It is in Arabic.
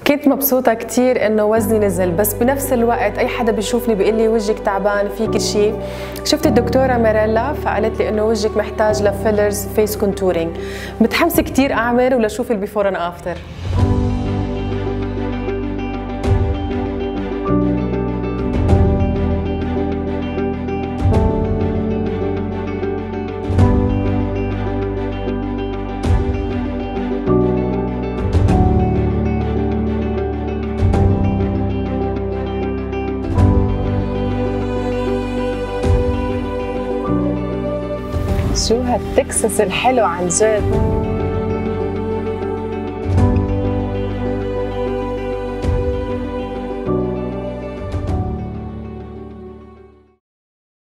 كنت مبسوطة كتير انه وزني نزل، بس بنفس الوقت اي حدا بيشوفني بيقول لي وجهك تعبان فيك شيء. شفت الدكتورة ميريلا فقالت لي انه وجهك محتاج لفيلرز فيس كونتورينج. متحمسة كتير اعمل ولشوف البيفور اند افتر. شو هالتكساس الحلو عن جد.